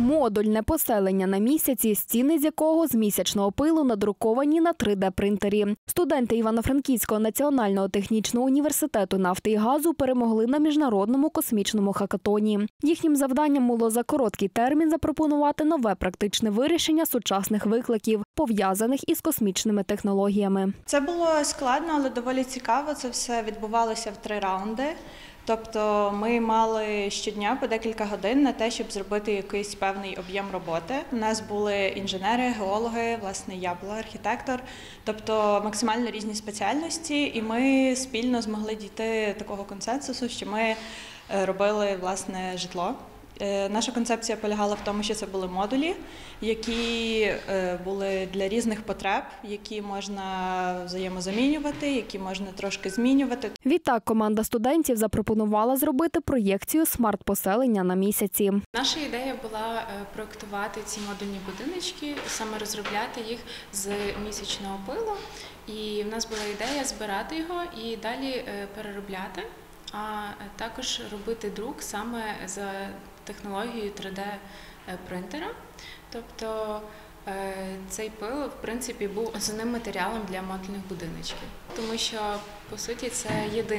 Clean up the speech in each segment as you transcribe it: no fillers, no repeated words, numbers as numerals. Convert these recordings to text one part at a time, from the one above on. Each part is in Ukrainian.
Модульне поселення на місяці, стіни з якого з місячного пилу надруковані на 3D-принтері. Студенти Івано-Франківського національного технічного університету нафти і газу перемогли на міжнародному космічному хакатоні. Їхнім завданням було за короткий термін запропонувати нове практичне вирішення сучасних викликів, пов'язаних із космічними технологіями. Це було складно, але доволі цікаво. Це все відбувалося в 3 раунди. Тобто ми мали щодня по декілька годин на те, щоб зробити якийсь певний об'єм роботи. У нас були інженери, геологи, власне, я була архітектор, тобто максимально різні спеціальності, і ми спільно змогли дійти такого консенсусу, що ми робили, власне, житло. Наша концепція полягала в тому, що це були модулі, які були для різних потреб, які можна взаємозамінювати, які можна трошки змінювати. Відтак команда студентів запропонувала зробити проєкцію смарт-поселення на місяці. Наша ідея була проєктувати ці модульні будиночки, саме розробляти їх з місячного пилу. І в нас була ідея збирати його і далі переробляти, а також робити друк саме за технологією 3D-принтера. Тобто цей пил, в принципі, був основним матеріалом для модульних будиночків. Тому що, по суті, це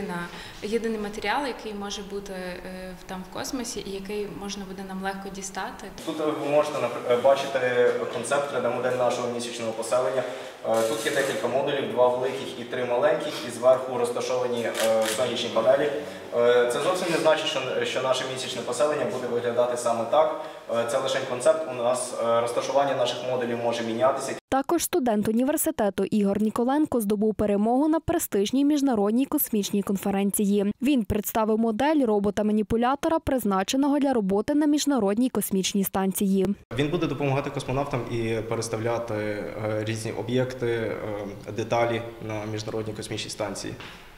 єдиний матеріал, який може бути там в космосі і який можна буде нам легко дістати. Тут ви можете бачити концепт 3D-модель нашого місячного поселення. Тут є декілька модулів, 2 великих і 3 маленьких, і зверху розташовані сонячні панелі. Це зовсім не значить, що наше місячне поселення буде виглядати саме так. Це лише концепт, у нас розташування наших модулів може мінятися. Також студент університету Ігор Ніколенко здобув перемогу на престижній міжнародній космічній конференції. Він представив модель робота-маніпулятора, призначеного для роботи на міжнародній космічній станції. Він буде допомагати космонавтам і переставляти різні об'єкти, деталі на міжнародній космічній станції.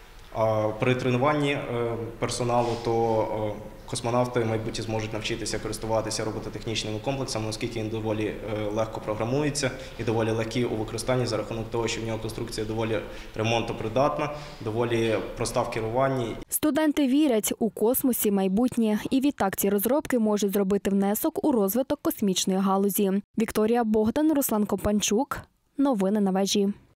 А при тренуванні персоналу то космонавти в майбутнє зможуть навчитися користуватися робототехнічними комплексами, оскільки він доволі легко програмується і доволі легкий у використанні за рахунок того, що в нього конструкція доволі ремонтопридатна, доволі проста в керуванні. Студенти вірять, у космосі майбутнє, і відтак ці розробки можуть зробити внесок у розвиток космічної галузі. Вікторія Богдан, Руслан Копанчук. Новини на вежі.